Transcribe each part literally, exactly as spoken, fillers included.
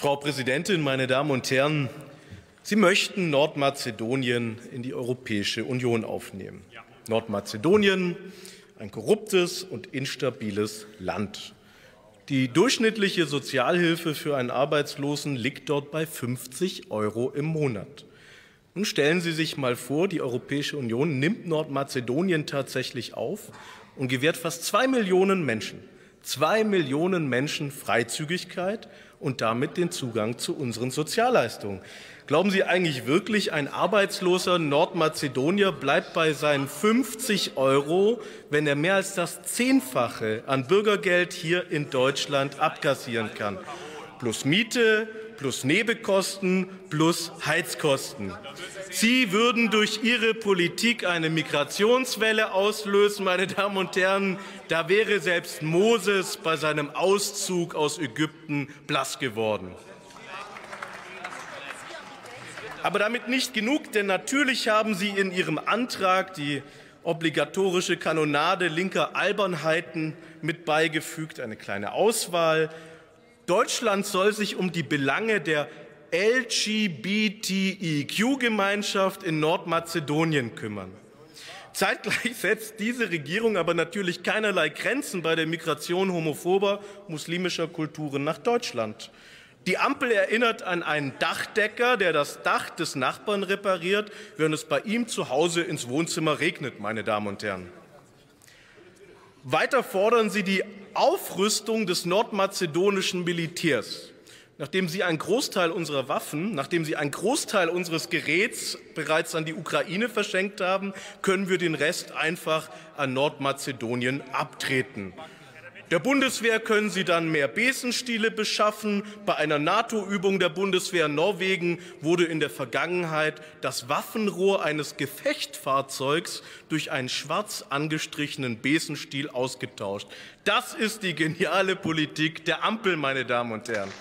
Frau Präsidentin, meine Damen und Herren! Sie möchten Nordmazedonien in die Europäische Union aufnehmen. Nordmazedonien, ein korruptes und instabiles Land. Die durchschnittliche Sozialhilfe für einen Arbeitslosen liegt dort bei fünfzig Euro im Monat. Nun stellen Sie sich mal vor, die Europäische Union nimmt Nordmazedonien tatsächlich auf und gewährt fast zwei Millionen Menschen, zwei Millionen Menschen Freizügigkeit und damit den Zugang zu unseren Sozialleistungen. Glauben Sie eigentlich wirklich, ein arbeitsloser Nordmazedonier bleibt bei seinen fünfzig Euro, wenn er mehr als das Zehnfache an Bürgergeld hier in Deutschland abkassieren kann? Plus Miete, plus Nebenkosten, plus Heizkosten. Sie würden durch Ihre Politik eine Migrationswelle auslösen, meine Damen und Herren. Da wäre selbst Moses bei seinem Auszug aus Ägypten blass geworden. Aber damit nicht genug, denn natürlich haben Sie in Ihrem Antrag die obligatorische Kanonade linker Albernheiten mit beigefügt, eine kleine Auswahl. Deutschland soll sich um die Belange der L G B T I Q-Gemeinschaft in Nordmazedonien kümmern. Zeitgleich setzt diese Regierung aber natürlich keinerlei Grenzen bei der Migration homophober muslimischer Kulturen nach Deutschland. Die Ampel erinnert an einen Dachdecker, der das Dach des Nachbarn repariert, während es bei ihm zu Hause ins Wohnzimmer regnet, meine Damen und Herren. Weiter fordern Sie die Aufrüstung des nordmazedonischen Militärs. Nachdem Sie einen Großteil unserer Waffen, nachdem Sie einen Großteil unseres Geräts bereits an die Ukraine verschenkt haben, können wir den Rest einfach an Nordmazedonien abtreten. Der Bundeswehr können Sie dann mehr Besenstiele beschaffen. Bei einer NATO-Übung der Bundeswehr in Norwegen wurde in der Vergangenheit das Waffenrohr eines Gefechtsfahrzeugs durch einen schwarz angestrichenen Besenstiel ausgetauscht. Das ist die geniale Politik der Ampel, meine Damen und Herren.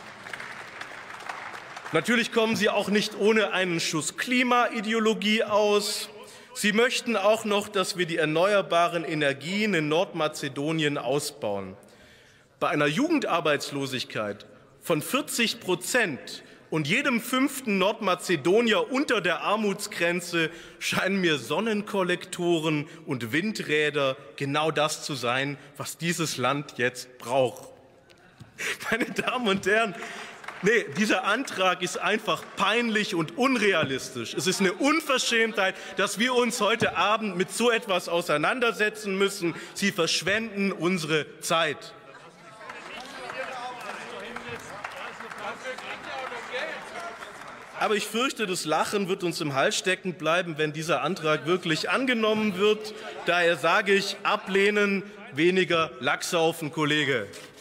Natürlich kommen Sie auch nicht ohne einen Schuss Klimaideologie aus. Sie möchten auch noch, dass wir die erneuerbaren Energien in Nordmazedonien ausbauen. Bei einer Jugendarbeitslosigkeit von vierzig Prozent und jedem fünften Nordmazedonier unter der Armutsgrenze scheinen mir Sonnenkollektoren und Windräder genau das zu sein, was dieses Land jetzt braucht. Meine Damen und Herren, nee, dieser Antrag ist einfach peinlich und unrealistisch. Es ist eine Unverschämtheit, dass wir uns heute Abend mit so etwas auseinandersetzen müssen. Sie verschwenden unsere Zeit. Aber ich fürchte, das Lachen wird uns im Hals stecken bleiben, wenn dieser Antrag wirklich angenommen wird. Daher sage ich, ablehnen, weniger Lachsaufen, Kollege.